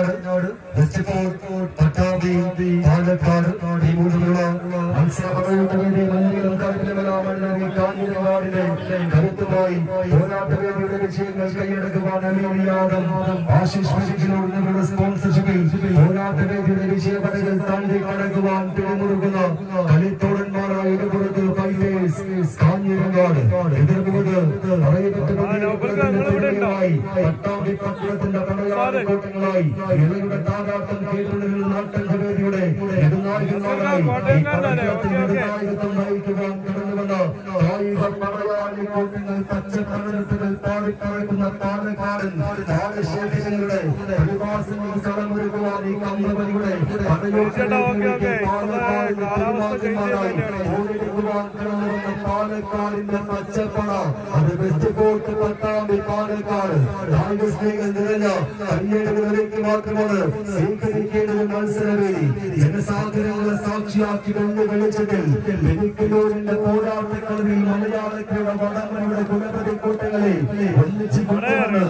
Wayanad west Pattambi Palakkad ഈ മൂന്നിലുള്ള മത്സരങ്ങളുടെ കാഞ്ഞിരങ്ങാടിലെ കരുത്തുമായി പോരാട്ടവേദിയുടെ വിജയങ്ങൾ കൈയടക്കുവാൻ അമീറിയാദം ആശിഷ് മെഡിക്കലോടുള്ള സ്പോൺസർഷിപ്പിൽ പോരാട്ടവേദിയുടെ വിജയപടകൾ താണ്ടി കടക്കുവാൻ തിരുമുറുകുന്ന കളിത്തോടന്മാരായ ഇടപെടുത്തൽ ഫൈറ്റേഴ്സ് കാഞ്ഞിരങ്ങാട് എതിർക്കുന്നത് പട്ടാമ്പി പട്ടണത്തിന്റെ പടയാളിക്കൂട്ടങ്ങളായി ഇളയുടെ താരാട്ടം കേട്ടുള്ള നാട്ടകവേദിയുടെ നെടുനായകന്മാരായി നെടുനായകത്വം നയിക്കുവാൻ കടന്നുവന്ന കായിക പടയാളിക്കൂട്ടങ്ങൾ പച്ചക്കടലത്തുകൾ പാടിപ്പറക്കുന്ന പാലക്കാടൻ പാലശേഖരങ്ങളുടെ പരിവാസങ്ങൾ കളമൊരുക്കുവാൻ ഈ കമ്പനിയുടെ പടയോട്ടങ്ങളിലേക്ക് പാലക്കാടിന്റെ പെരുമാറ്റന്മാരായി ഓടിയെടുക്കുവാൻ കടന്നുവന്ന പാലക്കാടിന്റെ പച്ചപ്പട അത് വെസ്റ്റ് കോട്ട് പട്ടാമ്പി പാലക്കാട് കായിക സ്നേഹം നിറഞ്ഞ കയ്യേടുകളിലേക്ക് മാത്രമാണ് സ്വീകരിക്കേണ്ടത് മത്സരവേദി ജനസാഗരങ്ങളെ സാക്ഷിയാക്കി കൊണ്ട് വെളിച്ചത്തിൽ മെഡിക്കലോടിന്റെ പോരാട്ടക്കളവിൽ മലയാളത്തിലുള്ള വടമണിയുടെ കുലപതി കൂട്ടങ്ങളെ ഒന്നിച്ചു കൊണ്ടുവന്ന്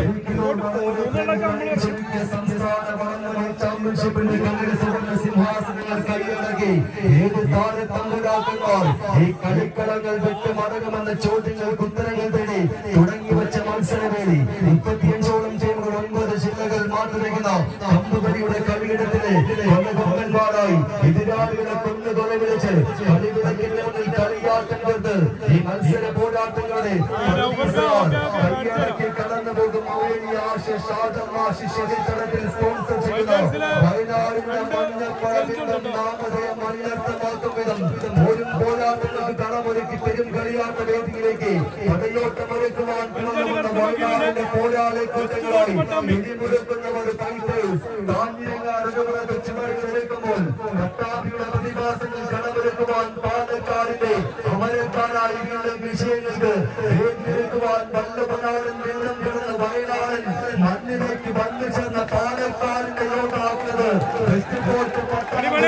സംസ്ഥാന വടമണി ചാമ്പ്യൻഷിപ്പിന്റെ കമലസുവർണ്ണ സിംഹാസനങ്ങൾ കൈയടക്കി ഏത് താരത്തമ്പുരാക്കന്മാർ ഈ കളിക്കളങ്ങൾ വിട്ടുമടങ്ങുമെന്ന ചോദ്യങ്ങൾക്ക് ഉത്തരങ്ങൾ തേടി തുടങ്ങിവെച്ച മത്സരവേദി 35ഓളം ടീമുകൾ 9 ജില്ലകൾ മാറ്റുരയ്ക്കുന്ന കമ്പനിയുടെ കളിയിടത്തിലെ കൊല്ലകൊമ്പന്മാരായി എതിരാളികളെ കൊന്നുകൊല വിളിച്ച് കളിവിളക്കിന്റെ മുന്നിൽ കളിയാട്ടം തീർത്ത് ഈ മത്സര പോരാട്ടങ്ങളുടെ കൈയടക്കി കടന്നു പോകും ചരിത്രത്തിൽ സ്പോൺസർ ചെയ്യുന്ന വയനാടിന്റെ മഞ്ഞപ്പറവിന്റെ നാമധേയം മണിയർത്ഥമാക്കും വിധം പോലും പോരാട്ടങ്ങൾക്ക് കളമൊരുക്കി പെരും കളിയാട്ട വേദിയിലേക്ക് പടയോട്ടമൊരുക്കുവാൻ കിടന്നുവന്ന വയനാടിന്റെ പോരാളി കൂട്ടങ്ങളായി പിടിമുറുക്കുന്നവർ ഫൈറ്റേഴ്സ് കാഞ്ഞിരങ്ങാട് ചുമടുകളെടുക്കുമ്പോൾ പട്ടാമ്പിയുടെ പ്രതിഭാസങ്ങൾ കളമൊരുക്കുവാൻ പാലക്കാടിന്റെ അമരക്കാരായി വീണ്ടും വിഷയങ്ങൾക്ക് വേദിയെടുക്കുവാൻ വല്ലഭനാടൻ വീണ്ടും കിടന്ന വയനാടൻ മണ്ണിലേക്ക് വന്നു ചെന്ന പാലക്കാടിന്റെ യോട്ടാക്കുന്നത് വെസ്റ്റ് കോട്ട് പട്ടാമ്പി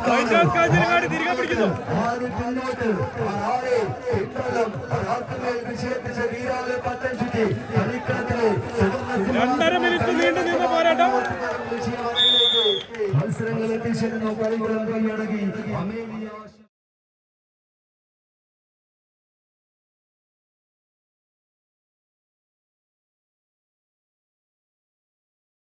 ആര് പിന്നോട്ട് ആരെ പിന്തള്ളം ആർക്കുമേൽ വിജയിപ്പിച്ച വീരാലെ പട്ടം ചുറ്റി കളിക്കളത്തിലെ 2.5 മിനിറ്റ് നീണ്ടു നിന്ന പോരാട്ടം മത്സരങ്ങൾ എത്തിച്ചേരുന്ന കളികളും കൈയടക്കി